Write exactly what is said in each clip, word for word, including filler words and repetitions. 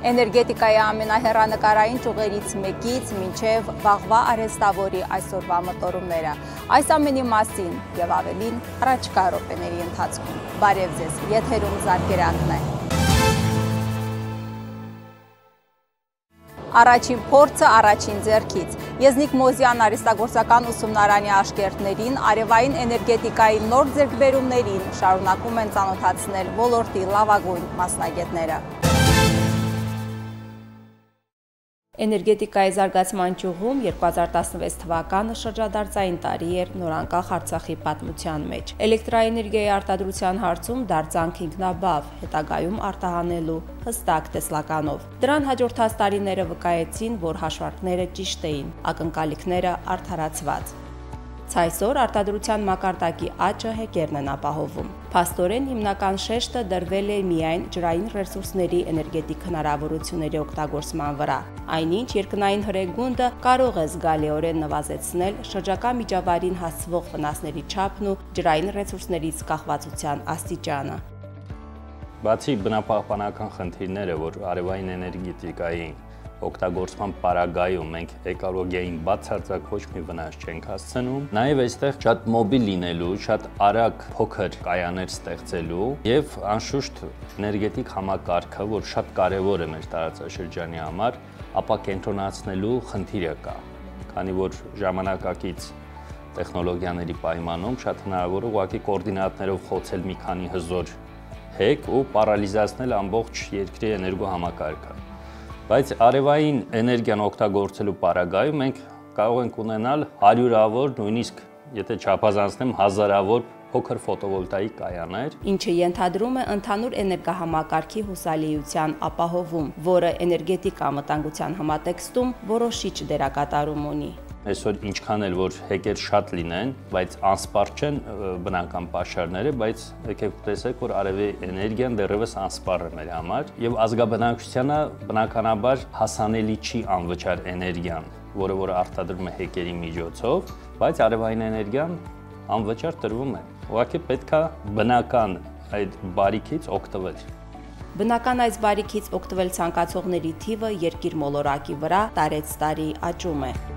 Էներգետիկայի ամենահեռանկարային ճյուղերից մեկից մինչև վաղվա արհեստավորի այսօրվա մտորումները։ Այս ամենի մասին եւ ավելին առաջիկա րոպեների ընթացքում։ Բարև ձեզ, եթերում զարգերանքն է։ Առաջին փորձը առաջին ձեռքից։ Եզնիկ Մոզյան արհեստագործական ուսումնարանի աշկերտներին արևային էներգետիկայի նոր ձեռքբերումներին շարունակում են ծանոթացնել ոլորտի լավագույն մասնագետները։ Էներգետիկայի զարգացման ճյուղում երկու հազար տասնվեց թվականը շրջադարձային տարի էր նորանկախ Արցախի պատմության մեջ։ Էլեկտրաէներգիայի արտադրության հարցում դարձանք ինքնաբավ, հետագայում արտահանելու հստակ տեսլականով։ Դրան հաջորդած տարիները վկայեցին, որ հաշվարկները ճիշտ էին, ակնկալիքները արդարացված։ Ցայսօր արտադրության մակարդակի աճը հեկերն են ապահովում։ Փաստորեն հիմնական շեշտը դրվել է միայն ջրային ռեսուրսների էներգետիկ հնարավորությունների օգտագործման վրա։ Այնինչ երկնային հրեգունդը կարող է զգալիորեն նվազեցնել շրջակա միջավայրին հասցվող վնասների չափն ու ջրային ռեսուրսներից կախվածության աստիճանը։ Բացի բնապահպանական խնդիրները, որ արևային էներգետիկայի օգտագործման պարագայում մենք էկոլոգիային բացարձակ ոչ մի վնաս չենք հասցնում, նաև այստեղ շատ մոբիլ լինելու, շատ արագ փոքր կայաններ ստեղծելու եւ անշուշտ էներգետիկ համակարգը, որ շատ կարեւոր է մեր տարածաշրջանի համար, ապակենտրոնացնելու խնդիրը կա, քանի որ ժամանակակից տեխնոլոգիաների պայմանում շատ հնարավոր է ուղղակի կոորդինատներով խոցել մի քանի հզոր հեկ ու պարալիզացնել ամբողջ երկրի էներգոհամակարգը։ Բայց արևային էներգիան օգտագործելու պարագայում մենք կարող ենք ունենալ հարյուրավոր, նույնիսկ եթե չափազանցնեմ հազարավոր փոքր ֆոտովոլտաիկ կայաններ, ինչը ենթադրում է ընդհանուր էներգահամակարգի հուսալիության ապահովում, որը էներգետիկ անվտանգության համատեքստում որոշիչ դերակատարում ունի։ Այսօր ինչքան էլ որ հեկեր շատ լինեն, բայց անսպառ չեն բնական պաշարները, բայց եկեք տեսեք, որ արևի էներգիան դեռևս անսպառ է մեր համար եւ ազգաբնակչությանը բնականաբար հասանելի չի անվճար էներգիան, որը որ արտադրվում է հեկերի միջոցով, բայց արևային էներգիան անվճար տրվում է։ Ուղղակի պետք է բնական այդ բարիքից օգտվել։ Բնական այս բարիքից օգտվել ցանկացողների թիվը երկիր մոլորակի վրա տարեց տարի աճում է։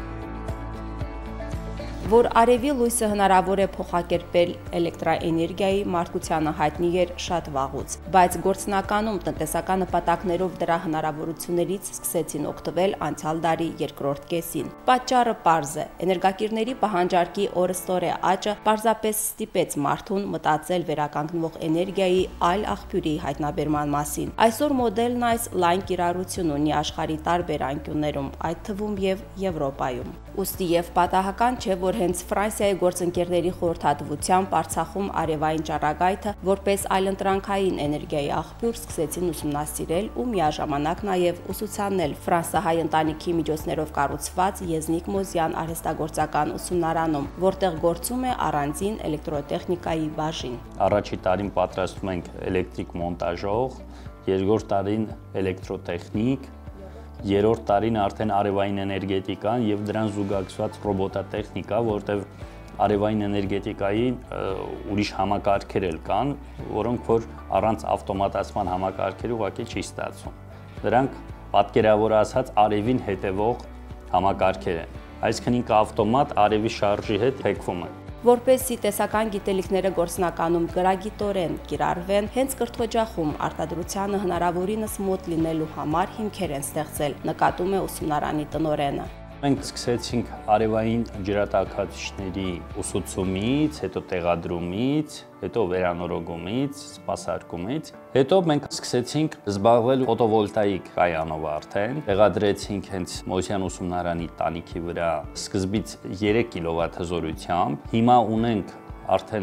Որ արևի լույսը հնարավոր է փոխակերպել էլեկտրաէներգիայի, մարդկությանը հայտնի էր շատ վաղուց, բայց գործնականում տնտեսական նպատակներով դրա հնարավորություններից սկսեցին օգտվել անցյալ դարի երկրորդ կեսին։ Պատճառը պարզ է, էներգակիրների պահանջարկի օրըստօրե աճը պարզապես ստիպեց մարդուն մտածել վերականգնվող էներգիայի այլ աղբյուրի հայտնաբերման մասին։ Այսօր մոդելն այս լայն կիրառություն ունի աշխարհի տարբեր անկյուններում, այդ թվում եւ Եվրոպայում։ Ուստի եւ պատահական չէ, որ հենց Ֆրանսիայի գործընկերների խորհրդատվությամբ Արցախում արևային ճառագայթը որպես այլընտրանքային էներգիայի աղբյուր սկսեցին ուսումնասիրել ու միաժամանակ նաև ուսուցանել ֆրանսահայ ընտանիքի միջոցներով կառուցված Եզնիկ Մոզյան արհեստագործական ուսումնարանում, որտեղ գործում է առանձին էլեկտրոտեխնիկայի բաժին։ Առաջի տարին պատրաստում ենք էլեկտրիկ մոնտաժող, երկրորդ տարին էլեկտրոտեխնիկ, երրորդ տարին արդեն արևային էներգետիկան եւ դրան զուգակցված ռոբոտատեխնիկա, որտեղ արևային էներգետիկայի ուրիշ համակարգեր էլ կան, որոնք որ առանց ավտոմատացման համակարգերի ուղղակի չի ստացվում։ Դրանք պատկերավոր ասած արևին հետևող համակարգեր են։ Այսինքն ինքը ավտոմատ արևի շարժի հետ թեքվում է։ Որպեսզի տեսական գիտելիքները գործնականում գրագիտորեն կիրառվեն, հենց կրթօջախում արտադրությանը հնարավորինս մոտ լինելու համար հիմքեր են ստեղծել, նկատում է ուսումնարանի տնօրենը։ Մենք սկսեցինք արևային ջրատաքացիչների ուսուցումից, հետո տեղադրումից, հետո վերանորոգումից, սպասարկումից, հետո մենք սկսեցինք զբաղվել ֆոտովոլտաիկ կայանով արդեն, տեղադրեցինք հենց Մոզյան ուսումնարանի տանիքի վրա սկզբից երեք կիլովատ հզորությամբ, հիմա ունենք արդեն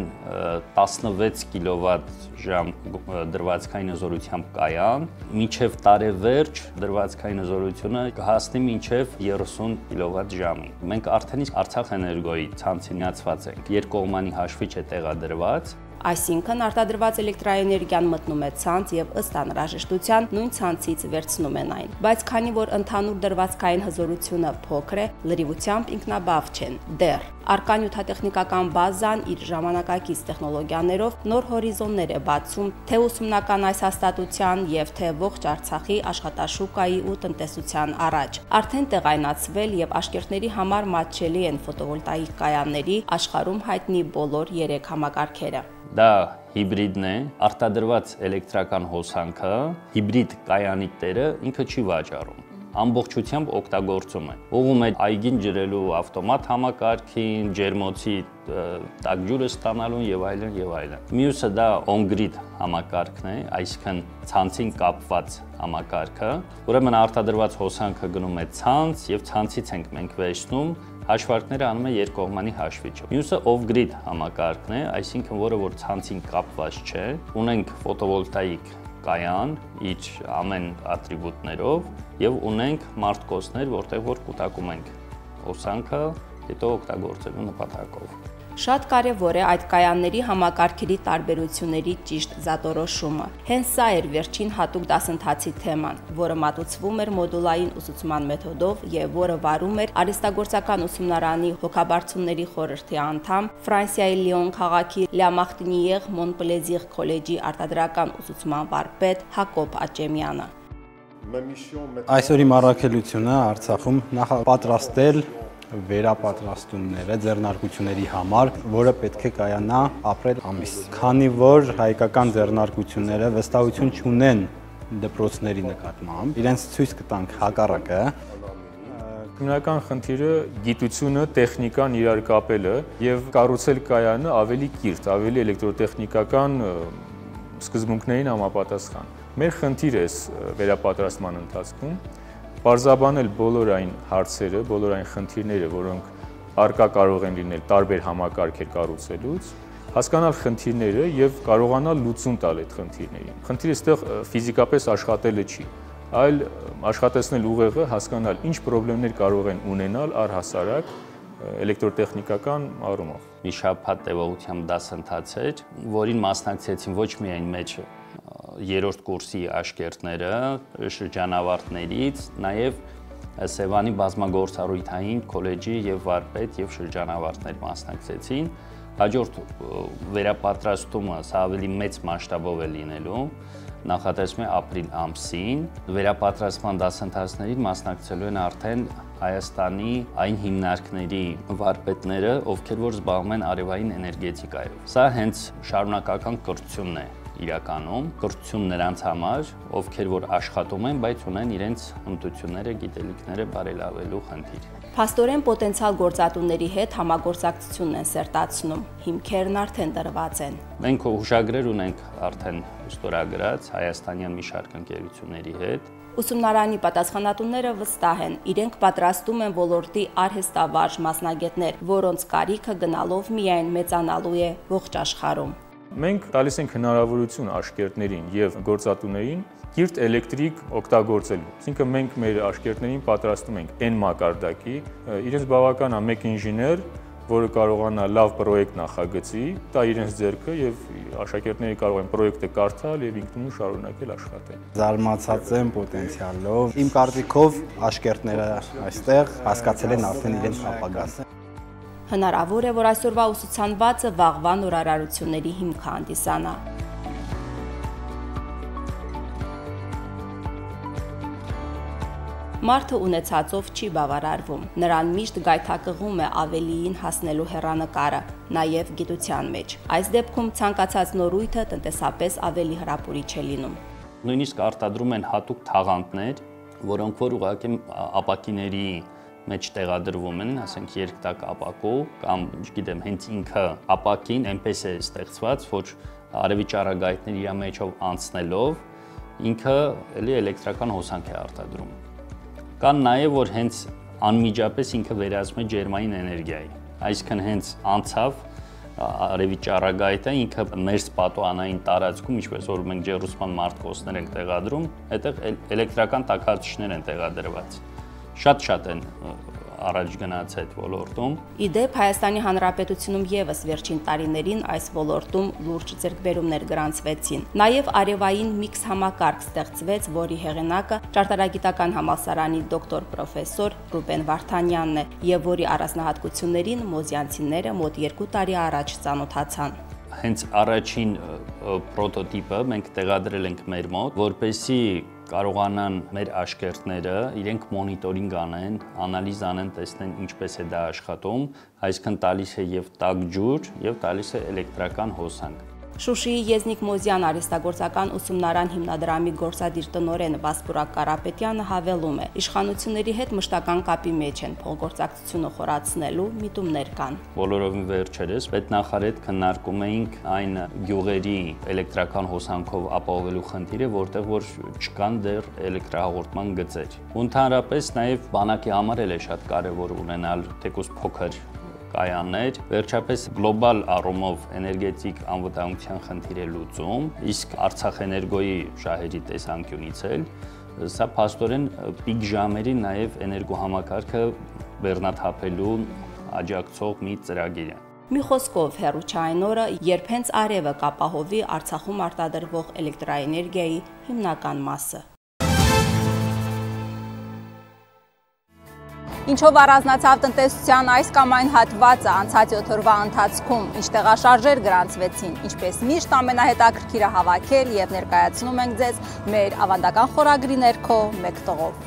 տասնվեց կիլովատ ժամ դրվածքային հզորությամբ կայան, մինչև տարեվերջ դրվածքային հզորությունը կհասնի մինչև երեսուն կիլովատ ժամի։ Մենք արդեն իսկ Արցախ էներգոյի ցանցի միացված ենք, երկկողմանի հաշվիչ է տեղադրված, Այսինքն արտադրված էլեկտրաէներգիան մտնում է ցանց եւ ըստ անհրաժեշտության նույն ցանցից վերցնում են այն։ Բայց քանի որ ընդհանուր դրվածքային հզորությունը փոքր է, լրիվությամբ ինքնաբավ չեն։ Դեռ Առկա նյութատեխնիկական բազան իր ժամանակակից տեխնոլոգիաներով նոր հորիզոններ է բացում թե ուսումնական այս հաստատության եւ թե ողջ Արցախի աշխատաշուկայի ու տնտեսության առաջ։ Արդեն տեղայնացվել եւ աշկերտների համար մատչելի են ֆոտովոլտաիկ կայանների աշխարհում հայտնի բոլոր երեք համակարգերը։ Դա հիբրիդն է, արտադրված էլեկտրական հոսանքը, հիբրիդ կայանի տերը ինքը չի վաճառում։ Ամբողջությամբ օգտագործում են։ Ուղղում է այգին ջրելու ավտոմատ համակարգին, ջերմոցի տաք ջուրը ստանալուն եւ այլն եւ այլն։ Մյուսը դա on-grid համակարգն է, այսինքն ցանցին կապված համակարգը, ուրեմն արտադրված հոսանքը գնում է ցանց եւ ցանցից ենք մենք վերցնում, հաշվարկները անում է երկկողմանի հաշվիչով։ Մյուսը off-grid համակարգն է, այսինքն որը որ ցանցին կապված չէ, ունենք ֆոտովոլտաիկ կայան իր ամեն ատրիբուտներով եւ ունենք մարտկոցներ, որտեղ որ կուտակում ենք հոսանքը, հետո օգտագործելու նպատակով։ Շատ կարևոր է այդ կայանների համակարգերի տարբերությունների ճիշտ զատորոշումը։ Հենց սա էր վերջին հատուկ դասընթացի թեման, որը մատուցվում էր մոդուլային ուսուցման մեթոդով եւ որը վարում էր արհեստագործական ուսումնարանի հոգաբարձությունների խորհրդի անդամ, Ֆրանսիայի Լիոն քաղաքի Լա Մարտինիեղ Մոնպլեզիղ քոլեջի արտադրական ուսուցման վարպետ Հակոբ Աճեմյանը։ Այսօր իմ առաքելությունը Արցախում նախապատրաստել վերապատրաստումները ձեռնարկությունների համար, որը պետք է կայանա ապրիլ ամիս։ Քանի որ հայկական ձեռնարկությունները վստահություն չունեն դպրոցների նկատմամբ, իրենց ցույց կտանք հակառակը։ Հիմնական խնդիրը գիտությունը, տեխնիկան իրար կապելը եւ կառուցել կայանը ավելի կիրթ, ավելի էլեկտրոտեխնիկական սկզբունքներին համապատասխան։ Մեր խնդիրը է վերապատրաստման ընթացքում պարզաբանել բոլոր այն հարցերը, բոլոր այն խնդիրները, որոնք առկա կարող են լինել տարբեր համակարգեր կառուցելուց, հասկանալ խնդիրները եւ կարողանալ լուծում տալ այդ խնդիրներին։ Խնդիրը այստեղ ֆիզիկապես աշխատելը չի, այլ աշխատեցնել ուղեղը, հասկանալ ինչ խնդիրներ կարող են ունենալ առհասարակ էլեկտրոտեխնիկական առումով։ Մի շաբաթ տևողությամբ դասընթաց էր, որին մասնակցեցին ոչ միայն մեջ երրորդ կուրսի աշկերտները շրջանավարտներից, նաև Սևանի բազմագործառույթային քոլեջի եւ վարպետ եւ շրջանավարտներ մասնակցեցին։ Հաջորդ վերապատրաստումը սա ավելի մեծ մասշտաբով է լինելու, նախատեսվում է ապրիլ ամսին։ Վերապատրաստման դասընթացներին մասնակցելու են արդեն Հայաստանի այն հիմնարկների վարպետները, ովքեր որ զբաղվում են արևային էներգետիկայով։ Սա հենց շարունակական կրթությունն է իրականում, կրթություն նրանց համար, ովքեր որ աշխատում են, բայց ունեն իրենց հմտությունները, գիտելիքները բարելավելու խնդիր։ Փաստորեն պոտենցիալ գործատուների հետ համագործակցությունն են սերտացնում, հիմքերն արդեն դրված են։ Մենք հուշագրեր ունենք արդեն ստորագրած հայաստանյան մի շարք ընկերությունների հետ։ Ուսումնարանի պատասխանատուները վստահ են, իրենք պատրաստում են ոլորտի արհեստավարժ մասնագետներ, որոնց կարիքը գնալով միայն մեծանալու է ողջ աշխարհում։ Մենք տալիս ենք հնարավորություն աշկերտներին եւ գործատուներին կիրթ էլեկտրիկ օգտագործելու։ Այսինքն մենք մեր աշկերտներին պատրաստում ենք N մակարդակի, իրենց բավական է մեկ ինժեներ, որը կարողանա լավ պրոյեկտ նախագծի, տա իրենց ձեռքը եւ աշակերտները կարող են պրոյեկտը կարդալ եւ ինքնուրույն շարունակել աշխատել։ Զարմացած եմ պոտենցիալով։ Իմ կարծիքով աշկերտները այստեղ հասկացել են արդեն իրենց ապագան։ Հնարավոր է, որ այսօրվա ուսուցանվածը վաղվա նորարարությունների հիմք հանդիսանա։ Մարդը ունեցածով չի բավարարվում, նրան միշտ գայթակղում է ավելիին հասնելու հեռանկարը, նաև գիտության մեջ։ Այս դեպքում ցանկացած նորույթը տնտեսապես ավելի հրապուրիչ է լինում։ Նույնիսկ արտադրում են հատուկ թաղանթներ, որոնք որ ուղղակի ապակիների մեջ տեղադրվում են, ասենք երկտակ ապակու կամ, չգիտեմ, հենց ինքը ապակին այնպես է ստեղծված, որ արևի ճառագայթներ իր մեջով անցնելով ինքը էլի էլեկտրական հոսանք է արտադրում։ Կան նաև որ հենց անմիջապես ինքը վերածվում է ջերմային էներգիայի։ Այսինքն հենց անցավ արևի ճառագայթը ինքը մեր պատուանային տարածքում, ինչպես որ մենք ջեռուսման մարտկոցներ ենք տեղադրում, այդտեղ էլեկտրական տաքացիչներ են տեղադրված։ Շատ-շատ են առաջ գնաց այդ ոլորտում։ Իդեպ Հայաստանի Հանրապետությունում եւս վերջին տարիներին այս ոլորտում լուրջ ձեռքբերումներ գրանցվեցին։ Նաեւ արևային միքս համակարգ ստեղծվեց, որի հեղինակը ճարտարագիտական համալսարանի դոկտոր պրոֆեսոր Ռուբեն Վարդանյանն է, եւ որի առանձնահատկություններին մոզյանցիները մոտ երկու տարի առաջ ծանոթացան։ Հենց առաջին պրոտոտիպը մենք տեղադրել ենք մեր մոտ, որպեսզի կարողանան մեր աշկերտները իրենք մոնիտորինգ անեն, անալիզ անեն, տեսնեն ինչպես է դա աշխատում, այսինքն տալիս է եւ տաք ջուր եւ տալիս է էլեկտրական հոսանք։ Շուշիի Եզնիկ Մոզյան արհեստագործական ուսումնարան հիմնադրամի գործադիր տնօրեն Վասպուրակ Կարապետյանը հավելում է. իշխանությունների հետ մշտական կապի մեջ են, փոխգործակցությունը խորացնելու միտումներ կան։ Բոլորովին վերջերս պետնախարարի հետ քննարկում էինք այն գյուղերի էլեկտրական հոսանքով ապահովելու խնդիրը, որտեղ որ չկան դեռ էլեկտրահաղորդման գծեր։ Ու ընդհանրապես նաև բանակի համար էլ է շատ կարևոր ունենալ թեկուզ փոքր կայաններ, վերջապես գլոբալ առումով էներգետիկ անվտանգության խնդիր է լուծում, իսկ Արցախ էներգոյի շահերի տեսանկյունից էլ սա փաստորեն պիկ ժամերի նաև էներգոհամակարգը բեռնաթափելու աջակցող մի ծրագիր է։ Մի խոսքով հեռու չէ այն օրը, երբ հենց արևը կապահովի Արցախում արտադրվող էլեկտրաէներգիայի հիմնական մասը։ Ինչով առանձնացավ տնտեսության այս կամ այն հատվածը անցած յոթ օրվա ընթացքում, ինչ տեղաշարժեր գրանցվեցին, ինչպես միշտ ամենահետաքրքիրը հավաքել եւ ներկայացնում ենք ձեզ մեր ավանդական խորագրի ներքո մեկ տողով։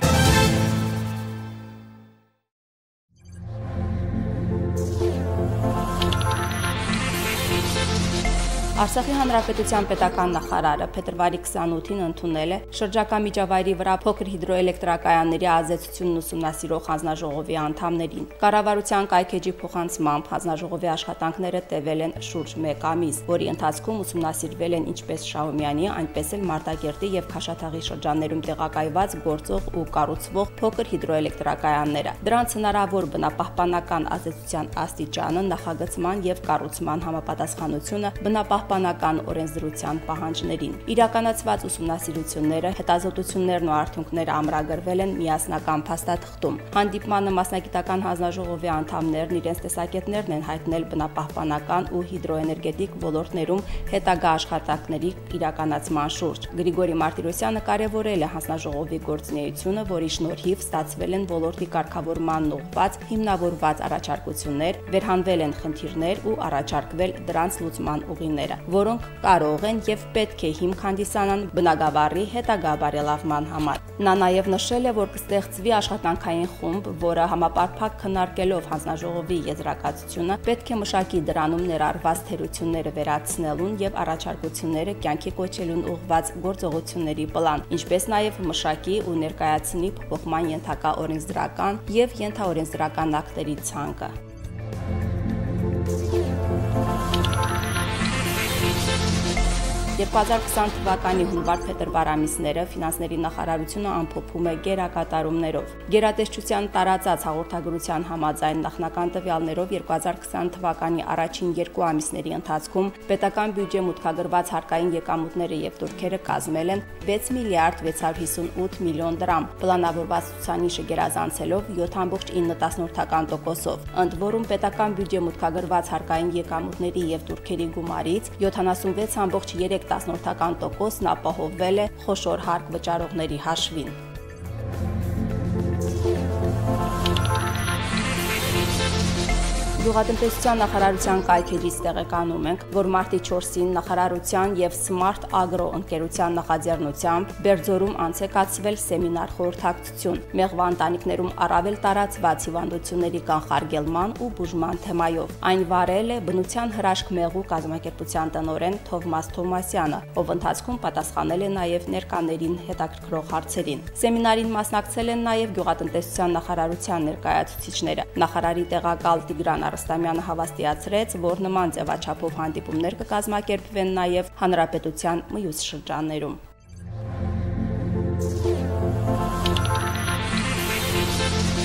Արցախի Հանրապետության պետական նախարարը փետրվարի քսանութին ընդունել է շրջակա միջավայրի վրա փոքր հիդրոէլեկտրակայանների ազդեցությունն ուսումնասիրող հանձնաժողովի անդամներին։ Կառավարության կայքեջի փոխանցմամբ հանձնաժողովի աշխատանքները տևել են շուրջ մեկ ամիս, որի ընթացքում ուսումնասիրվել են ինչպես Շահումյանի, այնպես էլ Մարտակերտի եւ Քաշաթաղի շրջաններում տեղակայված գործող ու կառուցվող փոքր հիդրոէլեկտրակայանները։ Դրանց հնարավոր բնապահպանական ազդեցության աստիճանը, նախագծման եւ կառուցման համապատասխանությունը բնապահ Պահպանական օրենսդրության պահանջներին։ Իրականացված ուսումնասիրությունները, հետազոտություններն ու արդյունքները ամրագրվել են միասնական փաստաթղթում։ Հանդիպմանը մասնագիտական հանձնաժողովի անդամներն իրենց տեսակետներն են հայտնել բնապահպանական ու հիդրոէներգետիկ ոլորտներում հետագա աշխատանքների իրականացման շուրջ։ Գրիգորի Մարտիրոսյանը կարևորել է հանձնաժողովի գործունեությունը, որի շնորհիվ ստացվել են ոլորտի կարգավորման ուղղված հիմնավորված առաջարկություններ, վերհանվել են խնդիրներ ու առաջարկվել դրանց լուծման ուղիներ, որոնք կարող են եւ պետք է հիմք հանդիսանան բնագավառի հետագա բարելավման համար։ Նա նաեւ նշել է, որ կստեղծվի աշխատանքային խումբ, որը համապարփակ քննարկելով հանձնաժողովի եզրակացությունը պետք է մշակի դրանում ներառված թերությունները վերացնելուն եւ առաջարկությունները կյանքի կոչելուն ուղղված գործողությունների պլան, ինչպես նաեւ մշակի ու ներկայացնի փոփոխման ենթակա օրենսդրական եւ ենթաօրենսդրական ակտերի ցանկը։ երկու հազար քսան թվականի հունվար-փետրվար ամիսները ֆինանսների նախարարությունը ամփոփում է գերակատարումներով։ Գերատեսչության տարածած հաղորդագրության համաձայն նախնական տվյալներով երկու հազար քսան թվականի առաջին երկու ամիսների ընթացքում պետական բյուջե մուտքագրված հարկային եկամուտները եւ տուրքերը կազմել են վեց միլիարդ վեց հարյուր հիսունութ միլիոն դրամ, պլանավորված ցուցանիշը գերազանցելով յոթ բացի ինը տասնորդական տոկոսով։ Ընդ որում պետական բյուջե մուտքագրված հարկային եկամուտների եւ տուրքերի գումարից յոթանասունվեց բացի երեք տասնորդական տոկոսն ապահովվել է խոշոր հարկ վճարողների հաշվին։ Գյուղատնտեսության նախարարության կայքեջից տեղեկանում ենք, որ մարտի չորսին նախարարության եւ Smart Agro ընկերության նախաձեռնությամբ Բերձորում անցեկացվել սեմինար խորհրդակցություն մեղվա ընտանիքներում առավել տարածված հիվանդությունների կանխարգելման ու բուժման թեմայով։ Այն վարել է բնության հրաշք մեղու կազմակերպության տնօրեն Թովմաս Թովմասյանը, ով ընթացքում պատասխանել է նաեւ ներկաներին հետաքրքրող հարցերին։ Սեմինարին մասնակցել են նաեւ գյուղատնտեսության նախարարության ներկայացուցիչները։ Նախարարի տեղակալ Տիգրան Արստամյանը հավաստիացրեց, որ նման ձևաչափով հանդիպումներ կկազմակերպվեն նաև հանրապետության մյուս շրջաններում։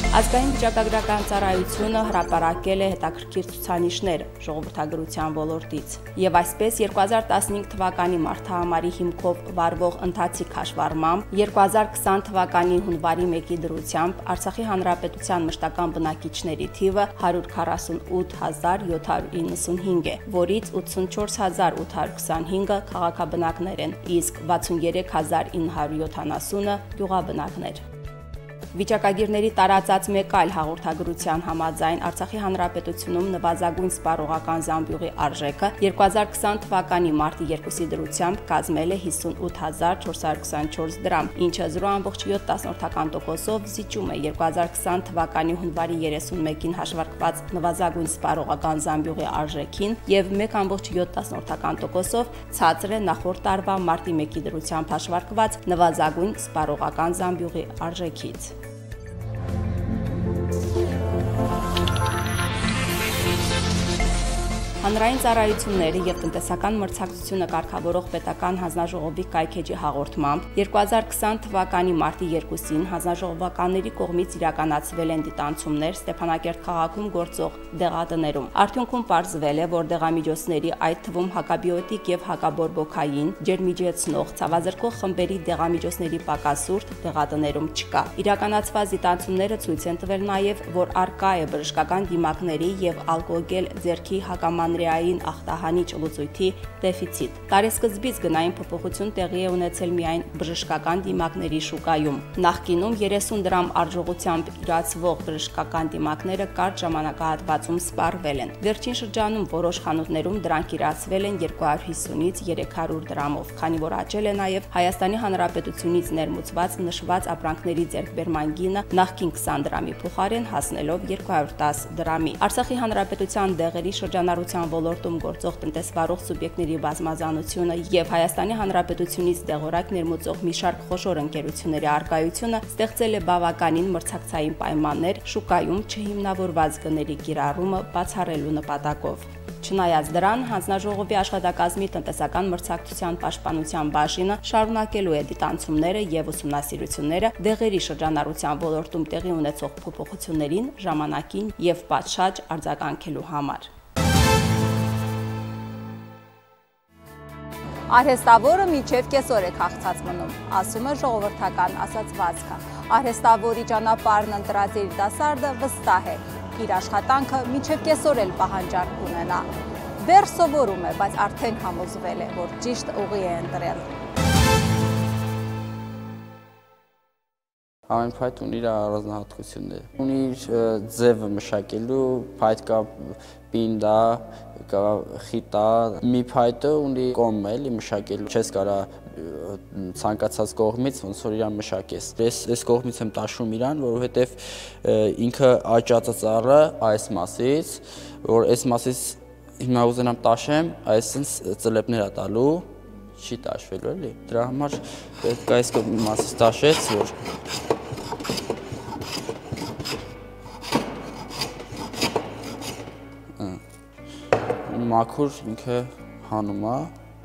Ազգային վիճակագրական ծառայությունը հրապարակել է հետաքրքիր ցուցանիշներ ժողովրդագրության ոլորտից եւ այսպես երկու հազար տասնհինգ թվականի մարտահամարի հիմքով վարվող ընթացիկ հաշվառմամբ երկու հազար քսան թվականի հունվարի մեկի դրությամբ Արցախի հանրապետության մշտական բնակիչների թիվը հարյուր քառասունութ հազար յոթ հարյուր իննսունհինգ է, որից ութսունչորս հազար ութ հարյուր քսանհինգը քաղաքաբնակներ են, իսկ վաթսուներեք հազար ինը հարյուր յոթանասունը գյուղաբնակներ։ Վիճակագիրների տարածած մեկ այլ հաղորդագրության համաձայն Արցախի հանրապետությունում նվազագույն սպառողական զամբյուղի արժեքը երկու հազար քսան թվականի մարտի երկուսի դրությամբ կազմել է հիսունութ հազար չորս հարյուր քսանչորս դրամ, ինչը զրո տասնյոթ տոկոսով զիջում է երկու հազար քսան թվականի հունվարի երեսունմեկին հաշվարկված նվազագույն սպառողական զամբյուղի արժեքին եւ մեկ տասնյոթ տոկոսով ցածր է նախորդ տարվա մարտի մեկի դրությամբ հաշվարկված նվազագույն սպառողական զամբյուղի արժեքից։ Հանրային ծառայությունները եւ տնտեսական մրցակցությունը կարգավորող պետական հանձնաժողովի կայքէջի հաղորդմամբ երկու հազար քսան թվականի մարտի երկուսին հանձնաժողովականների կողմից իրականացվել են դիտանցումներ Ստեփանակերտ քաղաքում գործող դեղատներում։ Արդյունքում պարզվել է, որ դեղամիջոցների, այդ թվում հակաբիոտիկ եւ հակաբորբոքային, ջերմիջեցնող, ցավազրկող խմբերի դեղամիջոցների պակասուրդ դեղատներում չկա։ Իրականացված դիտանցումները ցույց են տվել նաեւ, որ արկա է բժշկական դիմակների եւ ալկոգել ձեռքի հակաման Անդրեային ախտահանիչ լուծույթի դեֆիցիտ։ Տարեսկզբից գնային փոփոխություն տեղի է ունեցել միայն բժշկական դիմակների շուկայում։ Նախկինում երեսուն դրամ արժողությամբ իրացվող բժշկական դիմակները կարճ ժամանակահատվածում սպառվել են։ Վերջին շրջանում որոշ խանութներում դրանք իրացվել են երկու հարյուր հիսունից երեք հարյուր դրամով, քանի որ աճել է նաև Հայաստանի Հանրապետությունից ներմուծված նշված ապրանքների ձեռքբերման գինը նախկին քսան դրամի փոխարեն հասնելով երկու հարյուր տասը դրամի։ Արցախի Հանրապետության դեղերի շրջանառության ոլորտում գործող տնտեսվարող սուբյեկտների բազմազանությունը եւ Հայաստանի Հանրապետությունից դեղորայք ներմուծող մի շարք խոշոր ընկերությունների արկայությունը ստեղծել է բավականին մրցակցային պայմաններ շուկայում չհիմնավորված գների կիրառումը բացառելու նպատակով։ Չնայած դրան, հանձնաժողովի աշխատակազմի տնտեսական մրցակցության պաշտպանության բաժինը շարունակելու է դիտանցումները եւ ուսումնասիրությունները դեղերի շրջանառության ոլորտում տեղի ունեցող փոփոխություններին ժամանակին եւ պատշաճ արձագանքելու համար։ Արհեստավորը մինչև կեսօր է քաղցած մնում, ասում է ժողովրդական ասացվածքը։ Արհեստավորի ճանապարհն ընտրած երիտասարդը վստահ է, իր աշխատանքը մինչև կեսօր էլ պահանջարկ կունենա։ Դեռ սովորում է, բայց արդեն համոզվել է, որ ճիշտ ուղի է ընտրել։ Ամեն փայտ ունի իր առանձնահատկությունները։ Ունի իր ձևը մշակելու, փայտ կա պինդա, կա խիտա, մի փայտը ունի կոմ է, էլի մշակելու։ Չես կարա ցանկացած կողմից ոնց որ իրան մշակես։ Ես այս կողմից եմ տաշում իրան, որովհետև ինքը աճած ծառը այս մասից, որ այս մասից հիմա ուզենամ տաշեմ, այսինքն ծլեպներ է տալու, չի տաշվելու էլի։ Դրա համար պետք է այս մասից տաշես, որ մաքուր ինքը հանում է,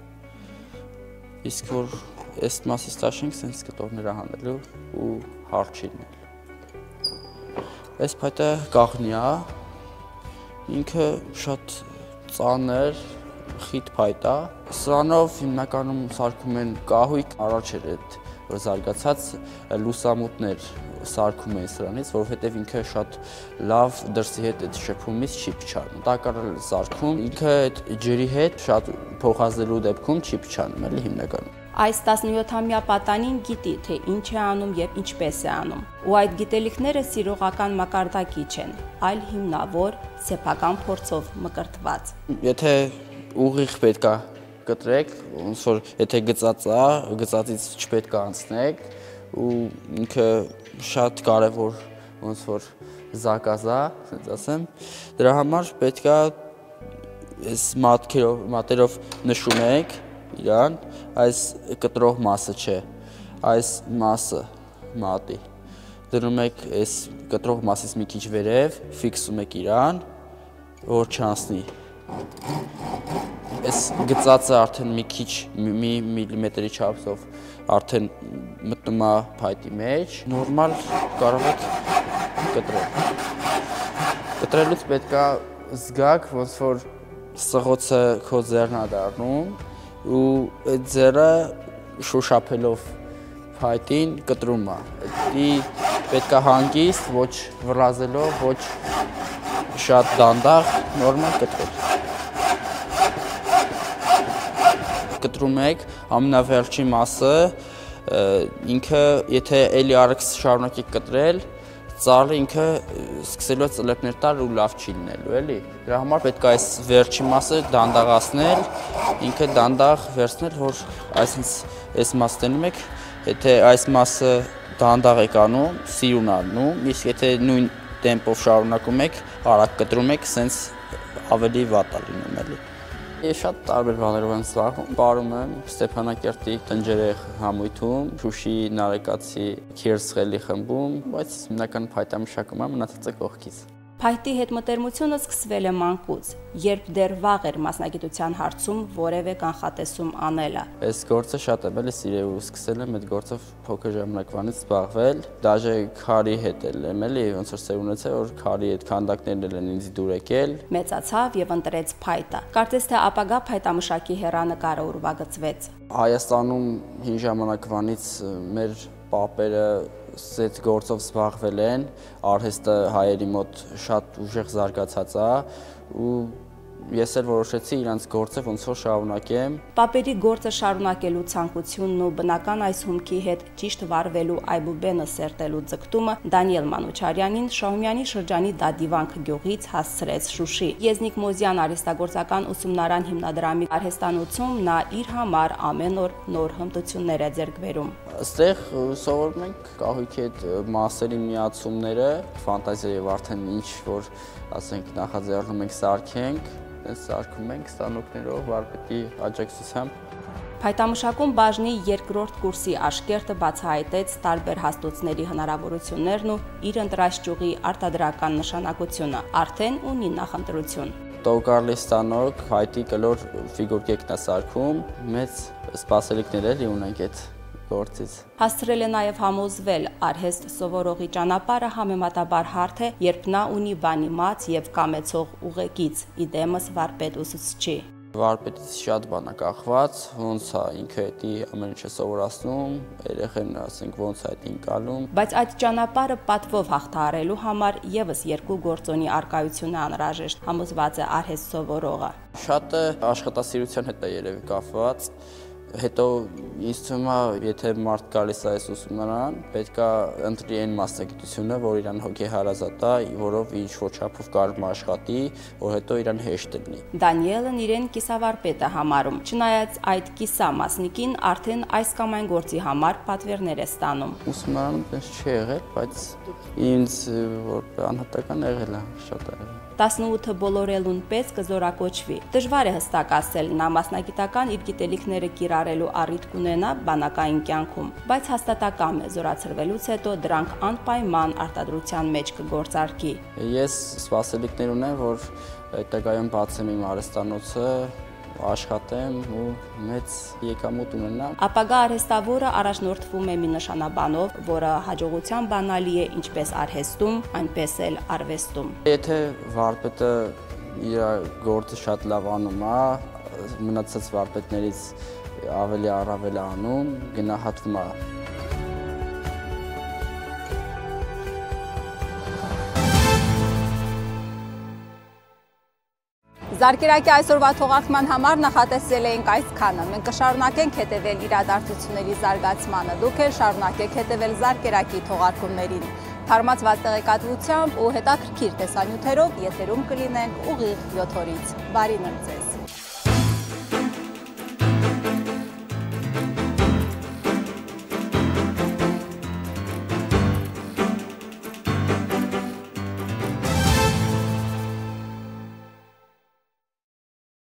իսկ որ այս մասից տաշենք, սենց կտորները հանելու ու հարթ չի լինելու։ Այս փայտը կաղնի է, ինքը շատ ծանր, խիտ փայտ է։ Սրանով հիմնականում սարքում են կահույք, առաջ էր այդ որ զարգացած լուսամուտներ սարքում էին սրանից, որովհետև ինքը շատ լավ դրսի հետ այդ շփումից չի փչանում։ Տակառը սարքում ինքը այդ ջրի հետ շատ փոխազդելու դեպքում չի փչանում, էլի հիմնականում։ Այս տասնյոթամյա պատանին գիտի, թե ինչ է անում եւ ինչպես է անում։ Ու այդ գիտելիքները սիրողական մակարդակի չեն, այլ հիմնավոր սեփական փորձով մկրտված։ Եթե ուղիղ պետք է կտրեք, ոնց որ եթե գծած է, գծածից չպետք է անցնեք ու ինքը շատ կարևոր ոնց որ զակազ է, ասենց ասեմ, դրա համար պետք է այս մատքերով, մատերով նշում եք իրան, այս կտրող մասը չէ, այս մասը մատի։ Դնում եք այս կտրող մասից մի քիչ վերև, ֆիքսում եք իրան, որ չանցնի։ Այս գծածը արդեն մի քիչ մի միլիմետրի չափսով արդեն մտնում է փայտի մեջ, նորմալ կարող եք կտրել։ Կտրելուց պետք է զգաք, ոնց որ սղոցը քո ձեռն է դառնում ու այդ ձեռը շոշափելով փայտին կտրում է։ Դի պետք է հանգիստ, ոչ վռազելով, ոչ շատ դանդաղ, նորմալ կտրել։ Կտրում եք, ամենավերջի մասը, ինքը, եթե էլի արագ շարունակեք կտրել, ծառը ինքը սկսելու է ծլեպներ տալ ու լավ չի լինելու, էլի։ Դրա համար պետք է այս վերջի մասը դանդաղացնել, ինքը դանդաղ վերցնել, որ այսինքն այս մասը տենում եք, եթե այս մասը դանդաղ եք անում, սիրուն անում, իսկ եթե նույն տեմպով շարունակում եք, արագ կտրում եք, սենց ավելի վատ է լինում, էլի։ Ես շատ տարբեր բաներով եմ զբաղվում, պարում եմ Ստեփանակերտի տնջերեղ համույթում, Շուշիի Նարեկացի քերսղելի խմբում, բայց հիմնական փայտամշակումը մնացած է կողքից։ Փայտի հետ մտերմությունը սկսվել է մանկուց, երբ դեռ վաղ էր մասնագիտության հարցում որևէ կանխատեսում անելը։ Այս գործը շատ եմ էլի սիրել ու սկսել եմ այդ գործով փոքր ժամանակվանից զբաղվել, դաժե քարի հետ եմ էլի, ոնց որ սեր ունեցել, որ քարի այդ քանդակներն են ինձ դուր եկել։ Մեծացավ եւ ընտրեց փայտը։ Կարծես թե ապագա փայտամշակի հեռանկարը ուրվագծվեց։ Հայաստանում հին ժամանակվանից մեր պապերը այդ գործով զբաղվել են, արհեստը հայերի մոտ շատ ուժեղ զարգացած է ու ես էլ որոշեցի իրանց գործը ոնց որ շարունակեմ։ Պապերի գործը շարունակելու ցանկությունն ու բնական այս հումքի հետ ճիշտ վարվելու այբուբենը սերտելու ձգտումը Դանիել Մանուչարյանին Շահումյանի շրջանի Դադիվանք գյուղից հասցրեց Շուշի։ Եզնիկ Մոզյան արհեստագործական ուսումնարան հիմնադրամի արհեստանոցում նա իր համար ամեն օր նոր հմտություններ է ձեռք բերում։ Այստեղ սովորում ենք կահույքի հետ մասերի միացումները, ֆանտազիա եւ արդեն ինչ որ ասենք նախաձեռնում ենք սարքենք, այս սարքում ենք ստանոկներով վարպետի աջակցությամբ։ Փայտամշակում բաժնի երկրորդ կուրսի աշկերտը բացահայտեց տարբեր հաստոցների հնարավորություններն ու իր ընտրած ճյուղի արտադրական նշանակությունը, արդեն ունի նախընտրություն։ Տոկարլի ստանոկ, փայտի կլոր ֆիգուրկեքն է սարքում, մեծ սպասելիքներ էլի ունենք այդ գործից։ Հասցրել է նաև համոզվել, արհեստ սովորողի ճանապարհը համեմատաբար հարթ է, երբ նա ունի բանիմաց եւ կամեցող ուղեկից, իդեմս վարպետ ուսուցչի։ Վարպետից շատ բան է կախված, ոնց է ինքը էդի ամեն ինչը սովորացնում, երեխեն ասենք ոնց է այդ ինկալում։ Բայց այդ ճանապարհը պատվով հաղթահարելու համար եւս երկու գործոնի արկայությունը անհրաժեշտ, համոզված է արհեստ սովորողը։ Շատը աշխատասիրության հետ է երևի կապված, հետո ինձ թվում է, եթե մարդ գալիս է այս ուսումնարան, պետք է ընտրի այն մասնագիտությունը, որ իրան հոգեհարազատ է, որով ինչ-որ չափով կարող է աշխատի, որ հետո իրան հեշտ լինի։ Դանիելն իրեն կիսավարպետ է համարում, չնայած այդ կիսամասնիկին արդեն այս կամ այն գործի համար պատվերներ է ստանում։ Ուսումնարանում տես չի եղել, բայց ինձ որ անհատական եղել է, շատ է եղել։ տասնութը բոլորելուն պես կզորակոչվի։ Դժվար է հստակ ասել, նա մասնագիտական իր գիտելիքները կիրառելու առիթ կունենա բանակային կյանքում, բայց հաստատակամ է զորացրվելուց հետո դրանք անպայման արտադրության մեջ կգործարկի։ Ես սպասելիքներ ունեմ, որ հետագայում բացեմ իմ արհեստանոցը, աշխատեմ ու մեծ եկամուտ ունենամ։ Ապագա արհեստավորը առաջնորդվում է մի նշանաբանով, որը հաջողության բանալի է ինչպես արհեստում, այնպես էլ արվեստում։ Եթե վարպետը իր գործը շատ լավ անում է, մնացած վարպետներից ավելի առավել անում, գնահատվում է։ Զարկերակի այսօրվա թողարկման համար նախատեսել էինք այսքանը։ Մենք կշարունակենք հետևել իրադարձությունների զարգացմանը։ Դուք էլ շարունակեք հետևել Զարկերակի թողարկումներին։ Թարմացված տեղեկատվությամբ ու հետաքրքիր տեսանյութերով եթերում կլինենք ուղիղ յոթ օրից։ Բարին ընդ ձեզ։